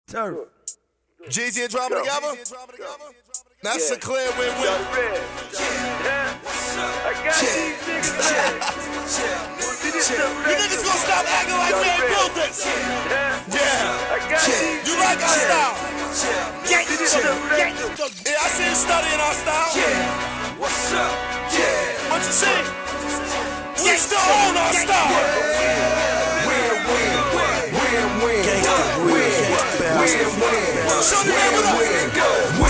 Turf. Jeezy and Drama together? That's a clear win-win. I got these niggas. You niggas gonna stop acting like we ain't built this. Yeah. I got these You like our style? Yeah, Yeah, I see you studying our style. what's up? Yeah. What you see? We still own our style. Show me that with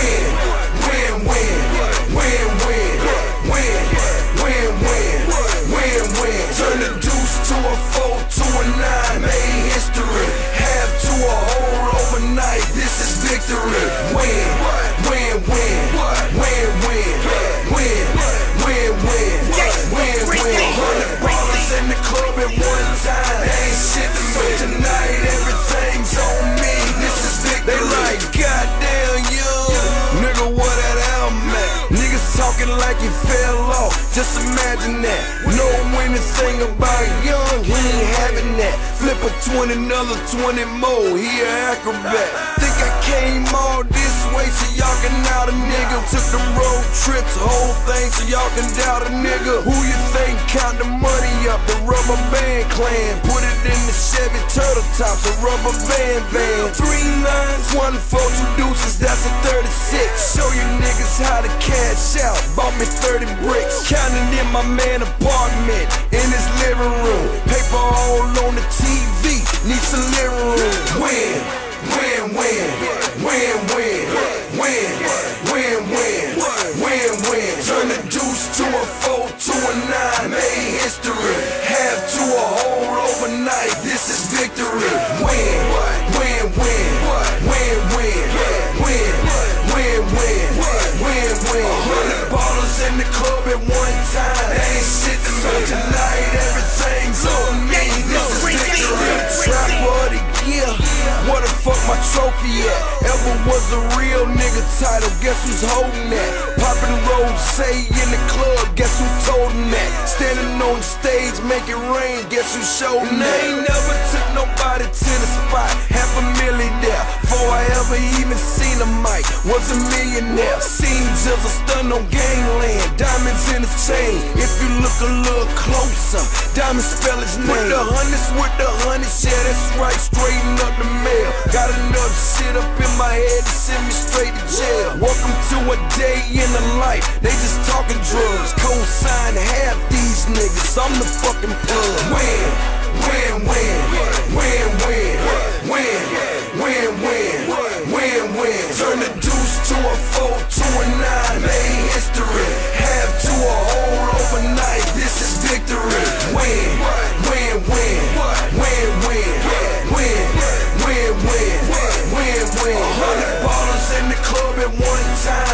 Turn the deuce to a 4 to a 9, made history. Half to a whole overnight, this is victory. Win, win, win, win, win, win, win, win, win, win. 100 ballers in the club at one time, ain't shit to me. Tonight everything's on me, this is victory. They like, goddamn you, nigga, what that album at? Niggas talking like he fell off, just imagine that. Know anything about young, he ain't having that. Flip a 20, another 20 more, he an acrobat. Think I came all this way so y'all can out a nigga. Took the road trips, whole thing so y'all can doubt a nigga. Who you think count the money up? The Rubber Band Clan. Put it in the Chevy Turtle Tops, a rubber band van. 3 9s, 1 4, 2 deuces, that's a 36. Show you niggas how to cash out. Bought me 30 bricks, counting in my man apartment, in his living room. Paper all on the TV, need some living room. Win, win, win, win, win, win, win, win, win, win. Turn the deuce to a 4 to a 9, made history. Half to a whole overnight, this is victory. Win, win, win, win, win, win, win, win, win, win. 100 ballers in the club at one time, ain't shit to me. Tonight everything's on me, this is victory. Trap of the year, where the fuck my trophy at? Ever was a real nigga title, guess who's holding that? Poppin' rose in the club, guess who told him that? Standing on the stage, make it rain, guess who showed him that? Ain't never took nobody to the spot, $500,000 there. Before I ever even seen a mic, was a millionaire. Seen just a stun on gangland, diamonds in his chain. If you look a little closer, Diamond spell his name. Put the hundreds with the hundreds, yeah, that's right, straighten up the mail. Got enough shit up in my head to send me straight to jail. Welcome to a day in the life, they just talking drugs. Co-sign half these niggas, I'm the fucking plug. Win, win, win, win, win, win, win, win, win, win. Turn the deuce to a 4 to a 9, made history. Half to a whole overnight, this is victory. Win, win, win, win, win, win, win, win, win, win. 100 ballers in the club at one time.